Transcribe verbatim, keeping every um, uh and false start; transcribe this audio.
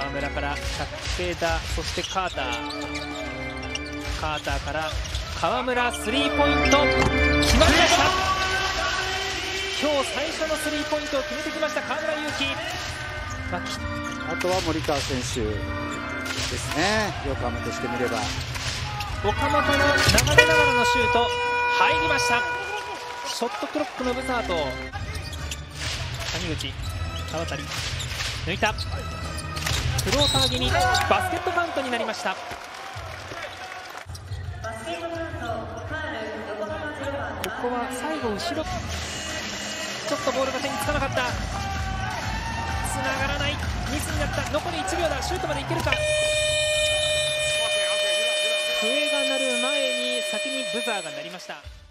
川村から武田、そしてカーターカーターから川村、スリーポイント決まりました。今日最初のスリーポイントを決めてきました河村勇輝、まあ、 あとは森川選手ですね。横浜としてみれば岡本の流れながらのシュート入りました。ショットクロックのブザーと谷口、川谷抜いた、フローター気味バスケットカウントになりました。ここは最後後ろ、ちょっとボールが手につかなかった、つながらない、ミスになった。残りいちびょうだ、シュートまでいけるか。笛が鳴る前に先にブザーが鳴りました。